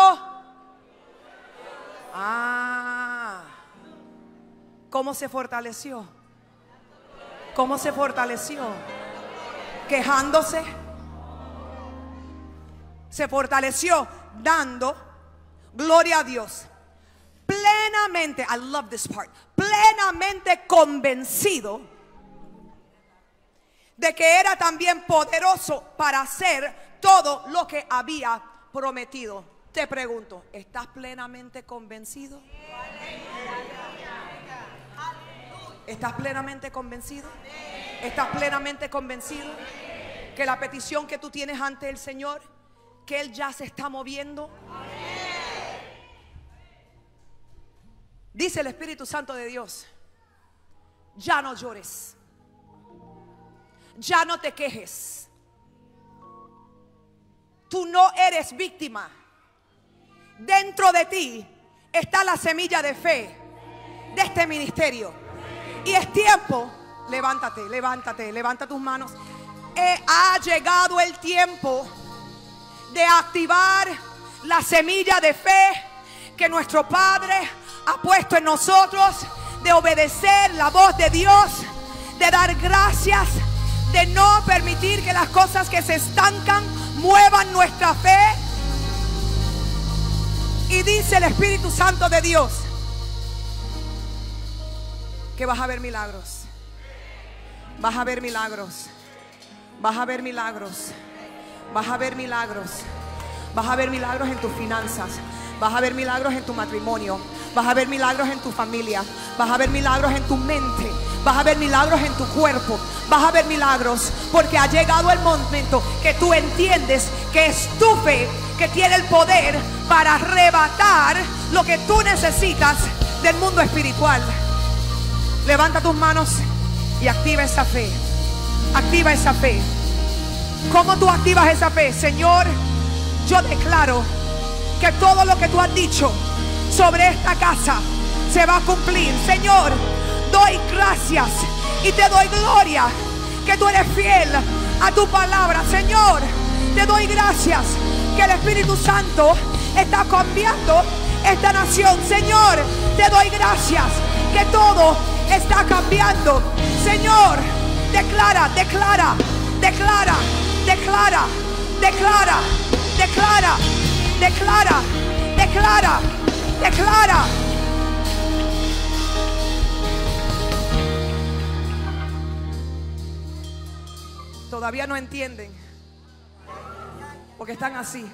ah, ¿cómo se fortaleció? ¿Cómo se fortaleció? Quejándose. Se fortaleció dando gloria a Dios. Plenamente, I love this part, plenamente convencido de que era también poderoso para hacer todo lo que había prometido. Te pregunto, ¿estás plenamente convencido? ¿Estás plenamente convencido? ¿Estás plenamente convencido que la petición que tú tienes ante el Señor, que Él ya se está moviendo? Dice el Espíritu Santo de Dios: ya no llores, ya no te quejes. Tú no eres víctima. Dentro de ti está la semilla de fe de este ministerio. Y es tiempo, levántate, levántate, levanta tus manos. Eh, ha llegado el tiempo de activar la semilla de fe que nuestro Padre ha puesto en nosotros, de obedecer la voz de Dios, de dar gracias, de no permitir que las cosas que se estancan muevan nuestra fe. Y dice el Espíritu Santo de Dios que vas a ver milagros. Vas a ver milagros. Vas a ver milagros. Vas a ver milagros. Vas a ver milagros en tus finanzas. Vas a ver milagros en tu matrimonio. Vas a ver milagros en tu familia. Vas a ver milagros en tu mente. Vas a ver milagros en tu cuerpo. Vas a ver milagros porque ha llegado el momento que tú entiendes que es tu fe que tiene el poder para arrebatar lo que tú necesitas del mundo espiritual. Levanta tus manos y activa esa fe. Activa esa fe. ¿Cómo tú activas esa fe? Señor, yo declaro que todo lo que tú has dicho sobre esta casa se va a cumplir. Señor, doy gracias y te doy gloria que tú eres fiel a tu palabra. Señor, te doy gracias que el Espíritu Santo está cambiando esta nación. Señor, te doy gracias que todo está cambiando. Señor, declara, declara, declara, declara, declara, declara, declara, declara, declara. Todavía no entienden porque están así.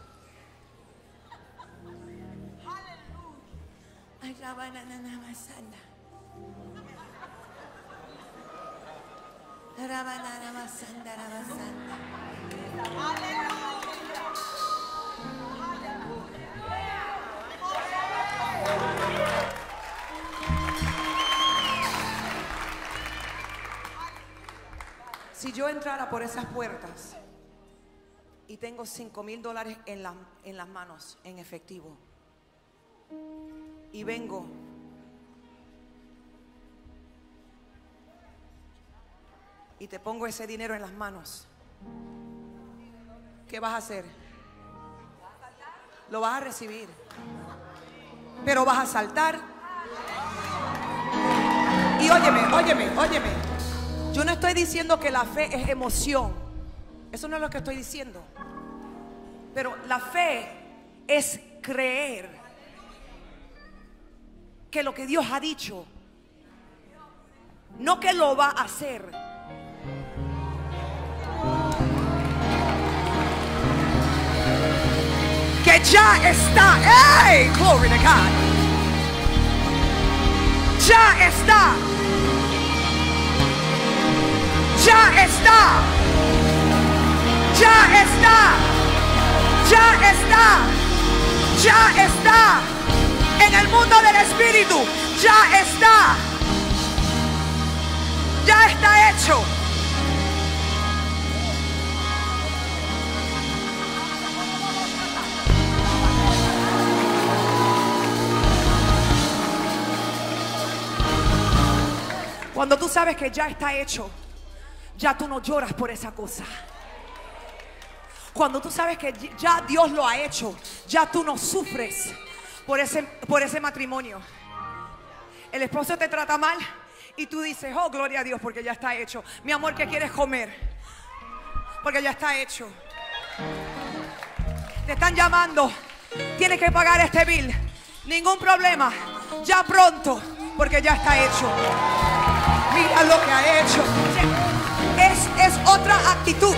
Si yo entrara por esas puertas y tengo cinco mil dólares en, la, en las manos en efectivo y vengo y te pongo ese dinero en las manos, ¿qué vas a hacer? Lo vas a recibir, pero vas a saltar. Y óyeme, óyeme, óyeme. Yo no estoy diciendo que la fe es emoción. Eso no es lo que estoy diciendo. Pero la fe es creer que lo que Dios ha dicho, no que lo va a hacer. Que ya está. ¡Hey! Glory to God. Ya está. Ya está. Ya está. Ya está. Ya está. En el mundo del espíritu. Ya está. Ya está hecho. Cuando tú sabes que ya está hecho, ya tú no lloras por esa cosa. Cuando tú sabes que ya Dios lo ha hecho, ya tú no sufres por ese, por ese matrimonio. El esposo te trata mal y tú dices, oh, gloria a Dios, porque ya está hecho. Mi amor, ¿qué quieres comer? Porque ya está hecho. Te están llamando, tienes que pagar este bill. Ningún problema, ya pronto, porque ya está hecho. Mira lo que ha hecho. Es, es otra actitud.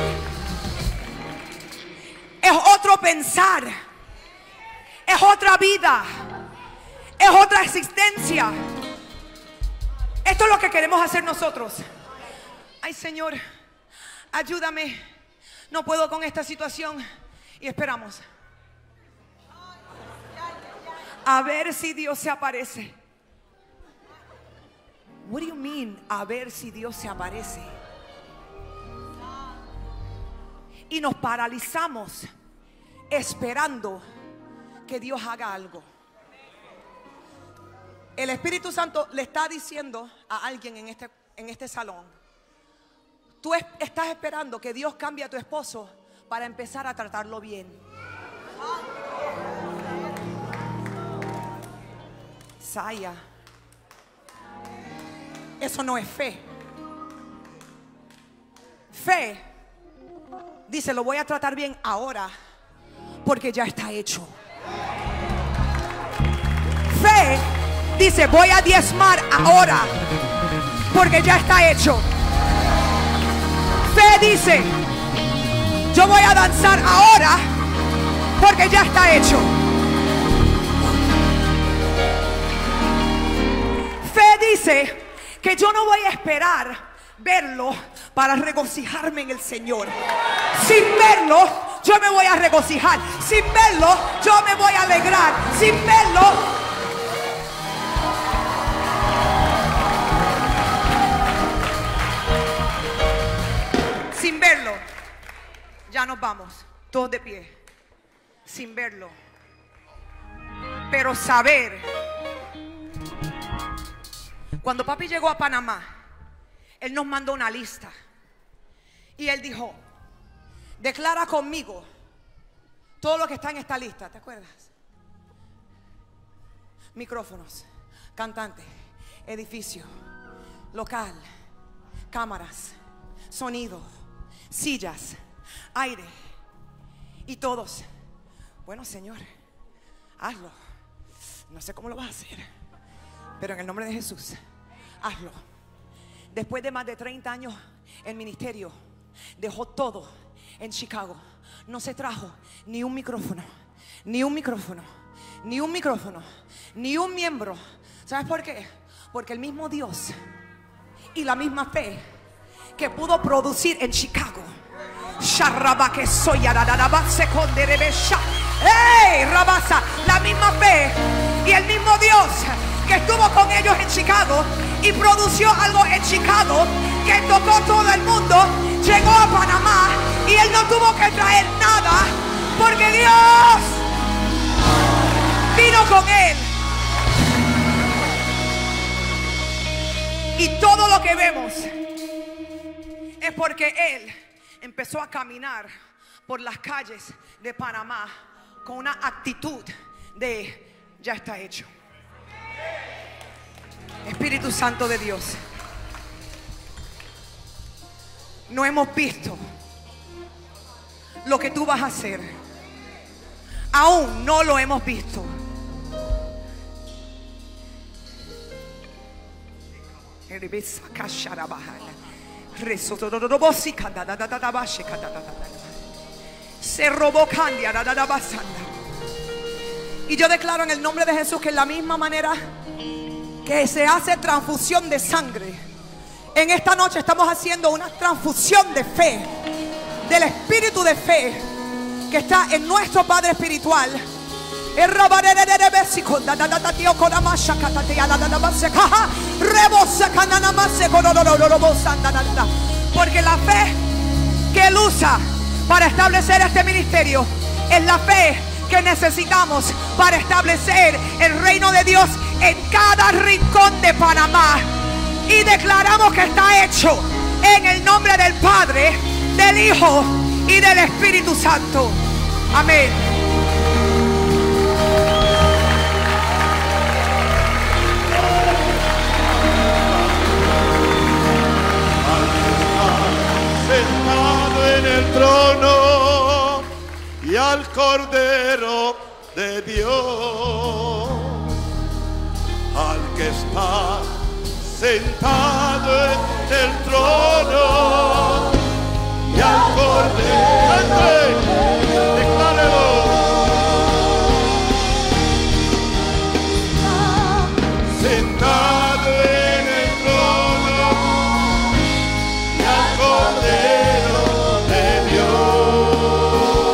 Es otro pensar. Es otra vida. Es otra existencia. Esto es lo que queremos hacer nosotros. Ay, Señor, ayúdame. No puedo con esta situación. Y esperamos a ver si Dios se aparece. What do you mean? A ver si Dios se aparece. Y nos paralizamos esperando que Dios haga algo. El Espíritu Santo le está diciendo a alguien en este, en este salón: tú es, estás esperando que Dios cambie a tu esposo para empezar a tratarlo bien. Saya. Eso no es fe. Fe dice, lo voy a tratar bien ahora porque ya está hecho. Fe dice, voy a diezmar ahora porque ya está hecho. Fe dice, yo voy a danzar ahora porque ya está hecho. Fe dice que yo no voy a esperar verlo para regocijarme en el Señor. Sin verlo, yo me voy a regocijar. Sin verlo, yo me voy a alegrar. Sin verlo, nos vamos, todos de pie, sin verlo. Pero saber, cuando papi llegó a Panamá, él nos mandó una lista. Y él dijo, declara conmigo todo lo que está en esta lista. ¿Te acuerdas? Micrófonos, cantante, edificio, local, cámaras, sonido, sillas, aire. Y todos, bueno, Señor, hazlo. No sé cómo lo vas a hacer, pero en el nombre de Jesús, hazlo. Después de más de treinta años en ministerio, dejó todo en Chicago. No se trajo ni un micrófono, ni un micrófono, ni un micrófono, ni un miembro. ¿Sabes por qué? Porque el mismo Dios y la misma fe que pudo producir en Chicago, ¡hey! Rabasa, la misma fe y el mismo Dios que estuvo con ellos en Chicago y produció algo en Chicago que tocó todo el mundo, llegó a Panamá y él no tuvo que traer nada porque Dios vino con él. Y todo lo que vemos es porque él empezó a caminar por las calles de Panamá con una actitud de ya está hecho. Espíritu Santo de Dios, no hemos visto lo que tú vas a hacer. Aún no lo hemos visto. Se robó Candia. Y yo declaro en el nombre de Jesús que en la misma manera que se hace transfusión de sangre, en esta noche estamos haciendo una transfusión de fe, del espíritu de fe que está en nuestro Padre espiritual. Porque la fe que él usa para establecer este ministerio es la fe que necesitamos para establecer el reino de Dios en cada rincón de Panamá. Y declaramos que está hecho en el nombre del Padre, del Hijo y del Espíritu Santo. Amén. Sentado en el trono y al Cordero de Dios, al que está sentado en el trono y al Cordero, declárelo. Sentado en el trono y al Cordero de Dios,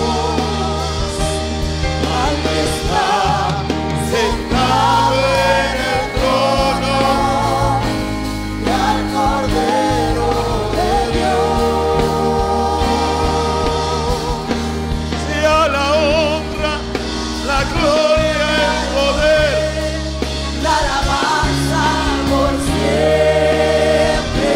al que está sentado en el trono y al Cordero de Dios, sea la honra, la gloria, el poder, la alabanza por siempre.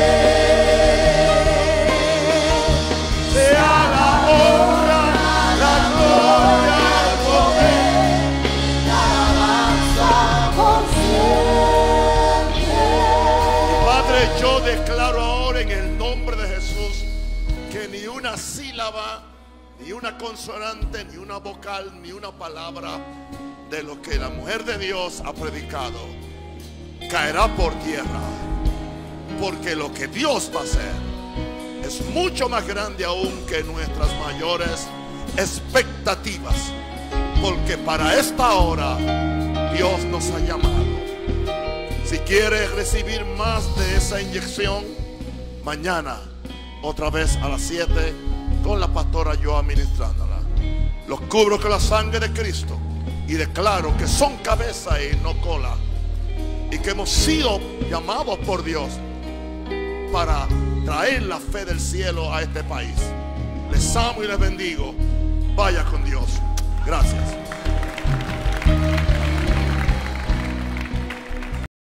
Sea la honra, la gloria, el poder, la alabanza por siempre. Padre, yo declaro ahora en el nombre de Jesús que ni una sílaba, ni una consonante, ni una vocal, ni una palabra de lo que la mujer de Dios ha predicado caerá por tierra, porque lo que Dios va a hacer es mucho más grande aún que nuestras mayores expectativas, porque para esta hora Dios nos ha llamado. Si quieres recibir más de esa inyección, mañana otra vez a las siete con la pastora yo administrándola. Los cubro con la sangre de Cristo y declaro que son cabeza y no cola, y que hemos sido llamados por Dios para traer la fe del cielo a este país. Les amo y les bendigo. Vaya con Dios. Gracias.